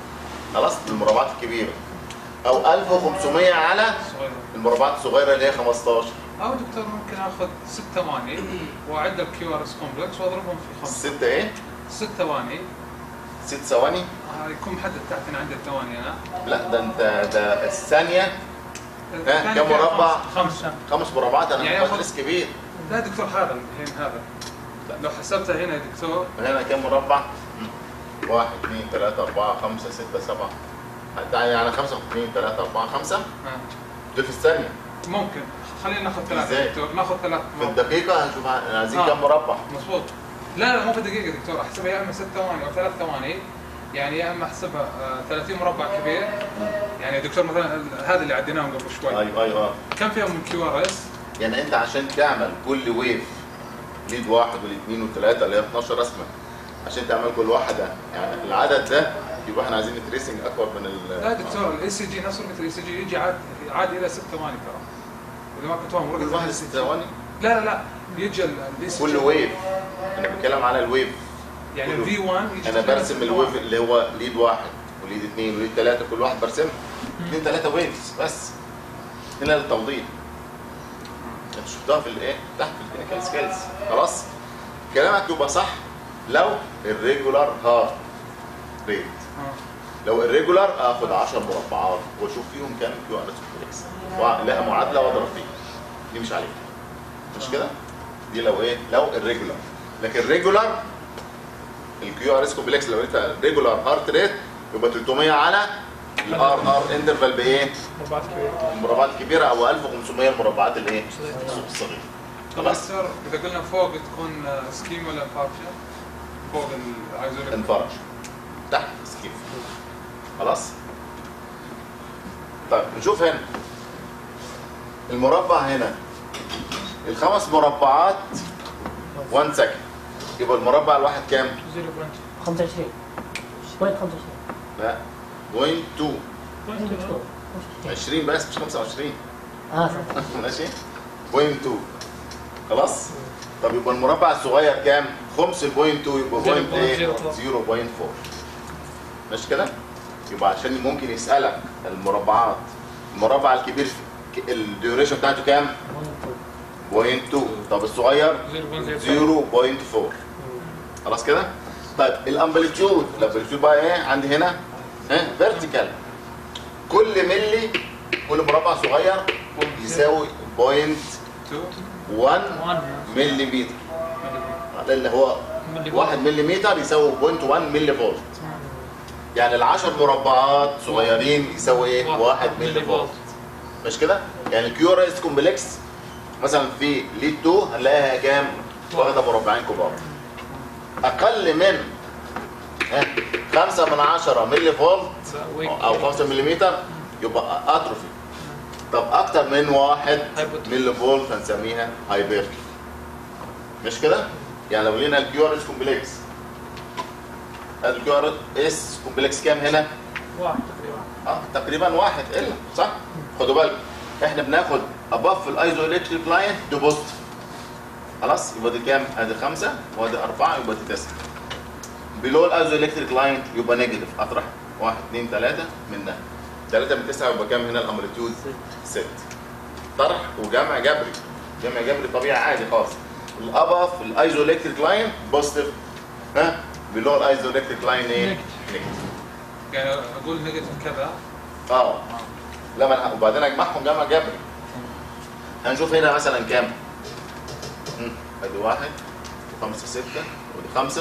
خلاص المربعات الكبيره، او 1500 على صغير. المربعات الصغيره اللي هي 15. او دكتور ممكن اخذ 6 ثواني واعد الكيو ار اس كومبلكس واضربهم في 5. 6 ايه؟ 6 ثواني 6 ثواني؟ يكون محدد تحت هنا عندي الثواني انا. لا ده انت ده الثانيه الثاني كم فيها مربع؟ 5. 5 مربعات. انا يعني مدرس كبير. لا دكتور هذا هذا لو حسبتها هنا يا دكتور هنا كم مربع؟ 1 2 3 4 5 6 7 يعني 5 2 3 4 5 دول في الثانيه. ممكن خلينا ناخذ 3 إزاي؟ دكتور، ناخذ 3 في الدقيقه هنشوف عايزين كم مربع. مظبوط. لا مو في دقيقه دكتور، احسبها يا اما 6 ثواني او 3 ثواني، يعني يا اما احسبها 30 مربع كبير. يعني يا دكتور مثلا هذا اللي عديناهم قبل شوي ايوه كم فيهم من كيو ار اس؟ يعني انت عشان تعمل كل ويف ليد واحد والاثنين والثلاثه اللي هي 12 رسمه، عشان تعمل كل واحده يعني العدد ده يبقى احنا عايزين تريسنج اكبر من لا دكتور الاي سي جي نفس الاي سي جي يجي عاد الى 6 ثواني ترى. اذا ما كنت فاهم كل واحد 6 ثواني. لا يجي الاي سي جي كل ويف انا بتكلم على الويف. يعني في 1 يجي انا برسم الويف اللي هو ليد واحد وليد اثنين وليد ثلاثه، كل واحد برسمه 2 3 ويفز بس. هنا للتوضيح. انت شفتها في الايه؟ تحت في الكلينيكال سكيلز. خلاص؟ كلامك يبقى صح لو الريجولار هارت ريت. لو الريجولار اخد 10 مربعات واشوف فيهم كام كيو ار اس كومبلكس. لها معادله واضرب فيها. دي مش عليها. مش كده؟ دي لو ايه؟ لو الريجولار. لكن الريجولار الكيو ار اس كومبلكس لو انت ريجولار هارت ريت يبقى 300 على الار انترفال بايه؟ مربعات كبيرة. المربعات الكبيره او 1500 المربعات الايه؟ الصغيره. خلاص؟ دكتور اذا قلنا فوق تكون سكيم ولا انفاركشن؟ فوق الايزوليت انفرج تحت سكيف. خلاص؟ طيب نشوف هنا المربع هنا الخمس مربعات 1 سكند، يبقى المربع الواحد كام؟ 25 بوينت 25 لا بوينت 2 بوينت 20 بس مش 25. صح ماشي؟ بوينت 2. خلاص؟ طب يبقى المربع الصغير كام؟ خمس البوينت 2 يبقى بوينت ايه؟ 0.4. ماشي كده؟ يبقى عشان ممكن يسألك المربعات المربع الكبير الديوريشن بتاعته كام؟ بوينت 2. طب الصغير 0.4. خلاص كده؟ طيب الامبليتيود بقى ايه عندي هنا؟ فيرتيكال. كل ملي كل مربع صغير يساوي 0.1 ملي متر، اللي هو 1 ملي متر يساوي 0.1 ملي فولت. يعني ال10 مربعات صغيرين يساوي ايه؟ 1 ملي فولت. مش كده؟ يعني الكيو ار اس كومبلكس مثلا في ليد 2 هنلاقيها كام؟ واخده مربعين كبار. اقل من 5/10 ملي فولت او 5 ملم يبقى اتروفي. طب اكتر من 1 ملي فولت هنسميها هايبرتروفي. مش كده؟ يعني لو لقينا الكيو ار اس كومبلكس الكيو ار اس كومبلكس كام هنا؟ 1 تقريبا 1 الا صح؟ خدوا بالكم احنا بناخد اباف الايزو الكتريك لاين دي بوزيتيف. خلاص يبقى دي كام؟ ادي 5 وادي 4 يبقى دي 9. بلو الايزو الكتريك لاين يبقى نيجاتيف، اطرح 1 2 3 منها 3 من 9 يبقى كام هنا الامبليتيود؟ 6. طرح وجمع جبري، جمع جبري طبيعي عادي خالص. الاباف الايزو الكتريك لاين بوزيتيف، بلو الايزو الكتريك لاين ايه؟ نيجاتيف. يعني اقول نيجاتيف كذا لما وبعدين اجمعهم جمع جبري. هنشوف هنا مثلا كام؟ ادي 1 5 6 ودي 5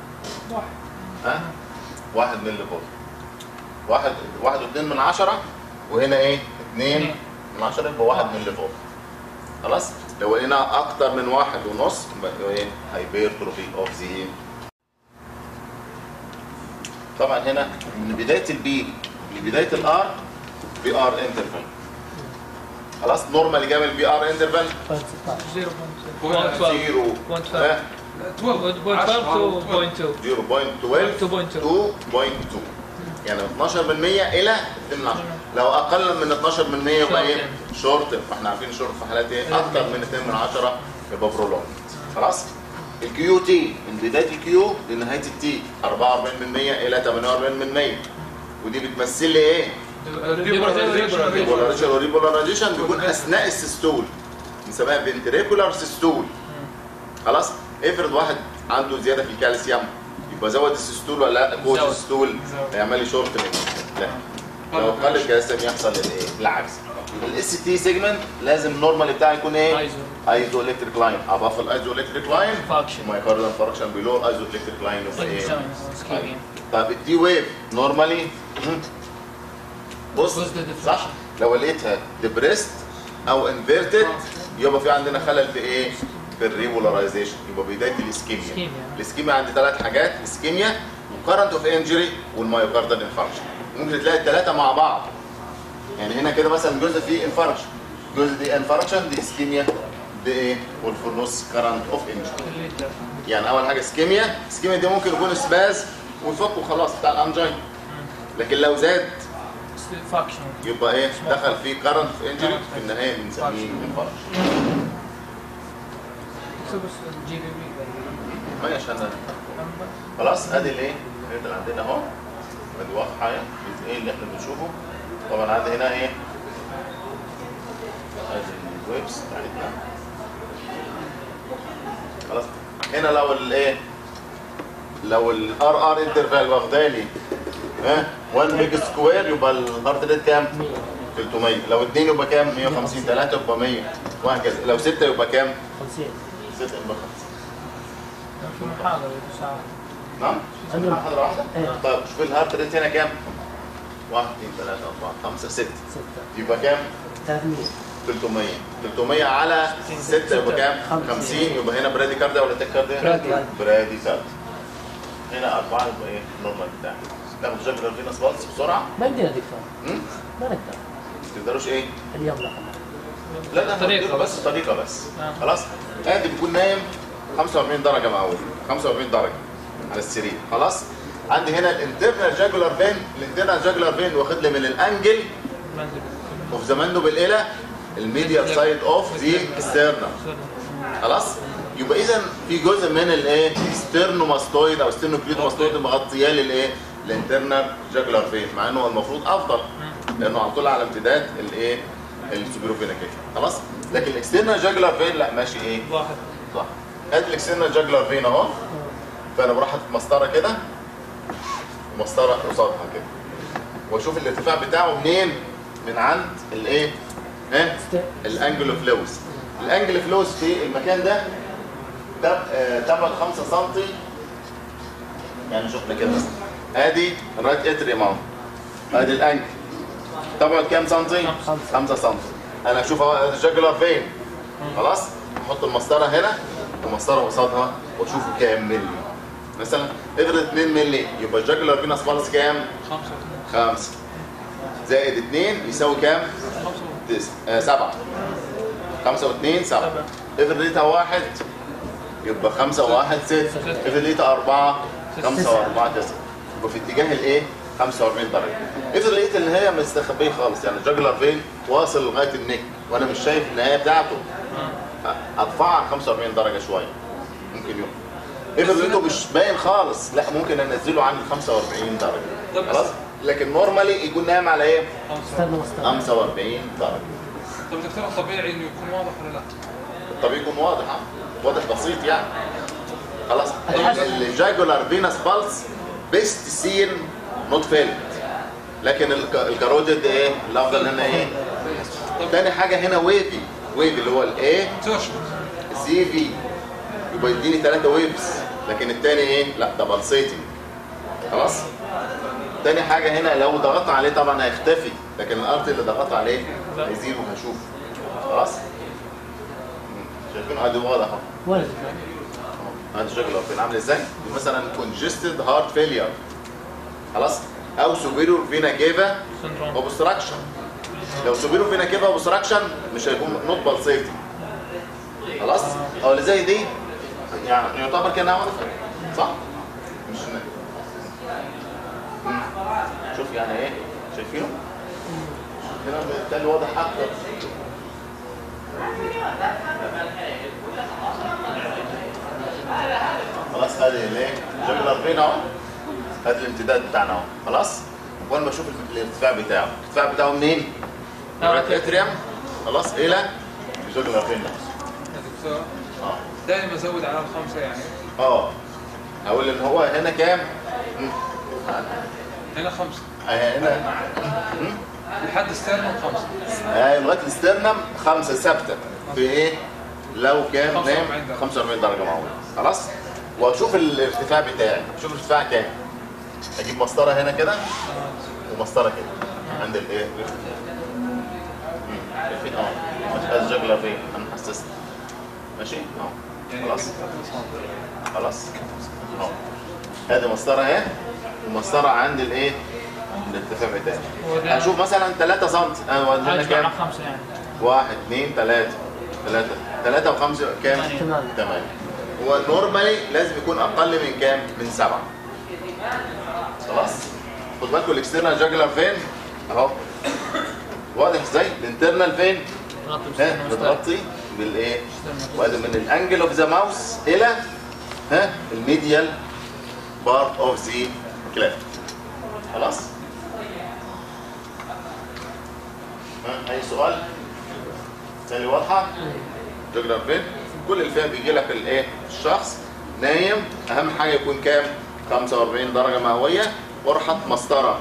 1 ملي فولت. 1.2 وهنا ايه؟ 2 من 10 يبقى 1 ملي فولت. خلاص؟ لو لقينا اكتر من 1.5 يبقى ايه؟ هايبرتروفي اوف ذا. طبعا هنا من بدايه البي لبدايه الار بي ار انترفال. خلاص نورمال جاب البي ار انترفال 0.2 يعني 12% الى 2. لو اقل من 12% يبقى ايه؟ شورت. فاحنا عارفين شورت في حالات ايه؟ اكتر من 2 يبقى برولونج. خلاص؟ الكيو تي من بدايه الكيو لنهايه التي 44% الى 48%. ودي بتمثل لي ايه؟ ريبولاريزيشن، والريبولاريزيشن بيكون اثناء السيستول، بنسميها فنتريكولار سيستول. خلاص؟ افرض واحد عنده زياده في الكالسيوم، يبقى زود السيستول ولا لا؟ قوه السيستول هيعمل لي شورت لا. لو قل الكالسيوم يحصل الايه؟ العكس. الاس تي سيجمنت لازم النورمال بتاعه يكون ايه؟ ايزو الكتريك لاين، اباف الايزو الكتريك لاين مايكاردال فراكشن بيلو الايزو الكتريك لاين يبقى ايه؟ طب الدي ويف نورمالي بص صح؟ لو لقيتها ديبريست او انفيرتد يبقى في عندنا خلل في ايه؟ في الريبولاريزيشن، يبقى بدايه الاسكيميا. الاسكيميا عندي ثلاث حاجات، اسكيميا وكارنت اوف انجري والمايوكاردال انفاركشن. ممكن تلاقي الثلاثه مع بعض، يعني هنا كده مثلا جزء فيه انفاركشن، جزء دي انفاركشن، دي اسكيميا، دي ايه؟ والفي النص كارنت اوف انجري. يعني اول حاجه اسكيميا، اسكيميا دي ممكن يكون سباز ويفك وخلاص بتاع الانجين، لكن لو زاد يبقى ايه؟ دخل فيه كارنت اوف انجري، في النهايه بنسميه انفاركشن. ماشي انا خلاص. ادي الايه؟ اللي عندنا اهو، ادي واضحه ايه اللي احنا بنشوفه. طبعا عندي هنا ايه؟ ادي الويبس بتاعتنا. خلاص هنا لو الايه؟ لو الار ار انترفال واخدالي 1 بيج سكوير يبقى الهارت ريت كام؟ 300. لو 2 يبقى كام؟ 150. 3 يبقى 100 وهكذا. لو 6 يبقى كام؟ 50. 6 يبقى 50. في محاضرة ساعة. نعم؟ محاضرة واحدة؟ طيب شوف الهارت ريت هنا كام؟ 1 2 3 4 5 6 يبقى كام؟ 300. 300. 300 على 6 يبقى كام؟ 50. يبقى هنا برادي كارديا ولا تك كارديا؟ برادي كارديا. هنا 4 يبقى ايه؟ النورمال بتاعي. ناخد جاكولار فينس بالس بسرعة. ما يمدينا دكتور. ما نقدر. ما تقدروش ايه؟ اليوم لا لا طريقة بس، طريقة بس. خلاص؟ ادي بيكون نايم 45 درجة معقول، 45 درجة على السرير. خلاص؟ عندي هنا الانترنال جاكولار فين، الانترنال جاكولار فين واخد لي من الانجل اوف ذا ماندبل الى الميديال سايد اوف ذا ستيرنم. خلاص؟ يبقى اذا في جزء من الايه؟ ستيرنوماستويد او ستيرنوكليدوماستويد مغطياه للايه؟ الانترنال جاكولار فين، مع انه المفروض افضل لانه على طول على امتداد الايه؟ السوبيروفينا كده. خلاص؟ لكن الاكسترنال جاكولار فين لا ماشي ايه؟ صح. ادي الاكسترنال جاكولار فين اهو. فانا بروح احط مسطره كده ومسطره قصادها كده واشوف الارتفاع بتاعه منين؟ من عند الايه؟ الانجل اوف لويس. الانجل اوف لويس في المكان ده تبعد 5 سم. يعني شفنا كده مثلا ادي الرايت اتريوم اهو، ادي الانجل تبعد كام سنتي؟ 5 سم. انا اشوف الجاكولار فين. خلاص؟ احط المسطره هنا ومسطره قصادها واشوفه كام مللي. مثلا افرض 2 مللي يبقى الجاكولار فينس بالس كام؟ 5 زائد 2 يساوي كام؟ 7. 5 و2 7. افرض لقيتها 1 يبقى 5 و1 6. افرض لقيتها 4 5 و4 9. يبقى في اتجاه الايه؟ 45 درجه. افرض لقيت ان هي مستخبيه خالص، يعني الجاكولار فين واصل لغايه النك وانا مش شايف النهايه بتاعته، ارفعها 45 درجه شويه ممكن يوم. افرض لقيته مش باين خالص لا ممكن انزله عند 45 درجه. خلاص؟ لكن نورمالي يكون نايم على ايه؟ 45 درجه. طب دكتور الطبيعي انه يكون واضح ولا لا؟ الطبيعي يكون واضح، واضح بسيط يعني. خلاص؟ الجاكولار فينس بالس بيست سين نوت فيلد، لكن الكاروتيد ايه؟ الافضل هنا ايه؟ تاني حاجه هنا ويفي، ويفي اللي هو الايه؟ سي في يبقى يديني 3 ويفز، لكن الثاني ايه؟ لا ده بالسيتنج. خلاص؟ تاني حاجه هنا لو ضغطت عليه طبعا هيختفي، لكن الارت اللي ضغطت عليه هيزيد وهشوف. خلاص؟ شايفين ادي واضح اهو. وين؟ ادي الجاكولار فين عامل ازاي؟ مثلا كونجستد هارت فيلير. خلاص؟ او سوبيريور فينا كيفا اوبستراكشن. لو سوبيريور فينا كيفا اوبستراكشن مش هيكون نوت بالسيتنج. خلاص؟ او اللي زي دي يعني يعتبر كانها واقفه صح؟ مش شوف يعني ايه؟ شايفينه؟ هنا بالتالي واضح اكتر. خلاص ادي الايه؟ جاكولار فين اهو. ادي الامتداد بتاعنا اهو. خلاص؟ وانا بشوف الارتفاع بتاعه، الارتفاع بتاعه منين؟ من الاتريوم خلاص الى الجوجلر فين نفسه. يا دكتور دائما ازود على الخمسه يعني. اقول ان هو هنا كام؟ هنا 5 هنا لحد ستيرنم 5 لغايه الاسترنم 5 ثابته في ايه؟ لو كان 45 درجة. 45 درجه معقوله خلاص. واشوف الارتفاع بتاعي، اشوف الارتفاع كام. اجيب مسطره هنا كده ومسطره كده عند الايه؟ فين؟ مش الجوجلر فين؟ انا حسست ماشي؟ خلاص خلاص ادي مسطره اهي ومسطره عند الايه؟ الارتفاع بتاعي. هشوف مثلا 3 سم هنا كام؟ 5 يعني 1 2 3 3 و5 كام؟ 8. هو نورمالي لازم يكون اقل من كام؟ من 7. خلاص؟ خد بالكم الاكسترنال جاجلر فين؟ اهو واضح ازاي؟ الانترنال فين؟ بتغطي بالايه؟ وادي من الانجل اوف ذا ماوس الى الميديال بارت اوف ذا كليفت. خلاص؟ اي سؤال؟ تاني واضحه؟ جاجلر فين؟ كل اللي فيها بيجي لك الايه؟ الشخص نايم، اهم حاجه يكون كام؟ 45 درجه مئويه، وارحط مسطره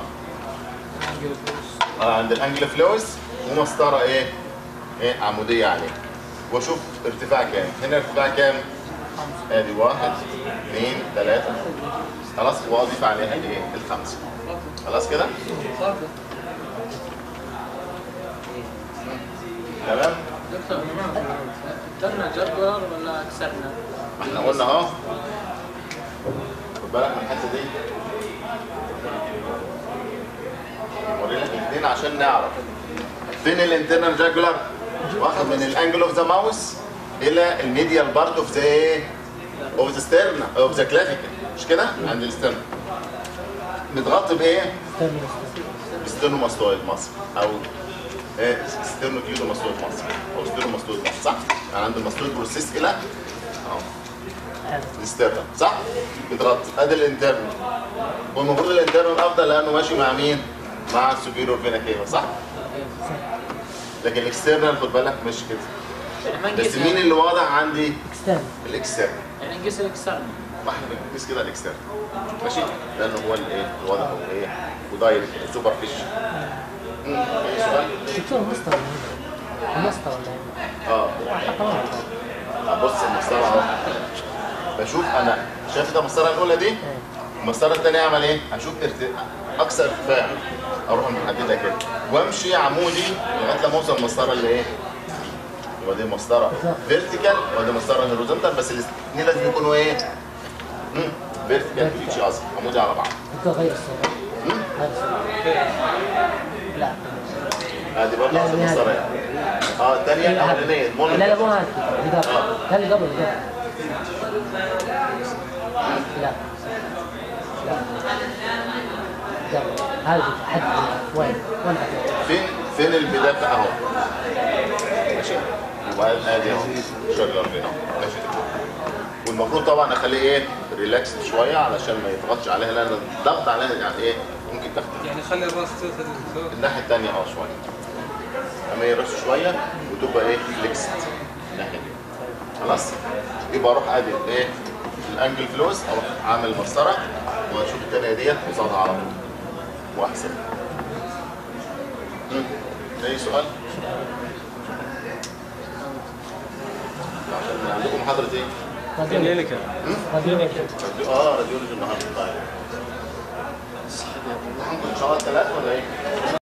عند الانجل فلويس ومسطره ايه عموديه عليه، واشوف ارتفاع كام. هنا ارتفاع كام؟ ادي 1 2 3 خلاص، واضيف عليها الايه؟ الخمسه. خلاص كده؟ تمام؟ دكتور اخترنا جدول ولا كسرنا؟ ما احنا قلنا اهو، خد بالك من الحته دي، اوري لك الاثنين عشان نعرف فين الانترنال جاجولار. واخد من الانجل اوف ذا ماوس الى الميديال بارت اوف ذا ايه؟ اوف ذا ستيرنا اوف ذا كلافيكل، مش كده؟ عند الستيرنا متغطي بايه؟ ستيرنوماستويد مصر او ستيرنوكليدوماستويد مصر او ستيرنوماستويد مصر، صح؟ يعني عند الماستويد بروسيس الى الستيرنا، صح؟ متغطي. ادي الانترنال، والمفروض الانترنال افضل لانه ماشي مع مين؟ مع السوبيريور فينا كيفا، صح؟ لكن الاكسترنال خد بالك مش كده. بس مين اللي واضح عندي؟ الاكسترنال. يعني نقيس الاكسترنال. ما احنا بنقيس كده الاكسترنال ماشي؟ لانه هو الايه؟ الواضح هو ايه؟ ودايركت سوبر فيش. اي سؤال؟ دكتور مسطرة المسطرة ولا بص المسطرة اهو، بشوف انا شايف ده المسطرة الاولى دي؟ المسطرة الثانية اعمل ايه؟ اشوف اقصى ارتفاع، اروح محددها كده وامشي عمودي لغايه لما اوصل المسطره اللي ايه؟ يبقى دي مسطره فيرتيكال ودي مسطره هوريزونتال، بس الاثنين لازم يكونوا ايه؟ فيرتيكال في اتش اصلا عمودي على بعض. دكتور غير الصورة. غير الصورة. لا. هذه برضه نفس المسطره يعني. الثانيه الاولانيه لا مو هذه. هذه قبل. لا. هذا حد وين فين البدايه اهو ماشي، وبعدين ادي اهو شغال فين اهو ماشي. والمفروض طبعا اخليه ايه؟ ريلاكس شويه علشان ما يضغطش عليها، لان الضغط عليها يعني ايه؟ ممكن تختفي. يعني خلي الراس تلتفت الناحيه الثانيه شويه، اما يرس شويه وتبقى ايه؟ فليكست الناحيه دي. خلاص؟ يبقى اروح ادي ايه؟ الانجل فلوس، اروح عامل مسطره واشوف الثانيه ديت قصادها على طول واحسب. اي سؤال؟ عشان عندكم محاضرة ايه؟ راديولوجي. راديولوجي النهارده. طيب. ان شاء الله 3 ولا ايه؟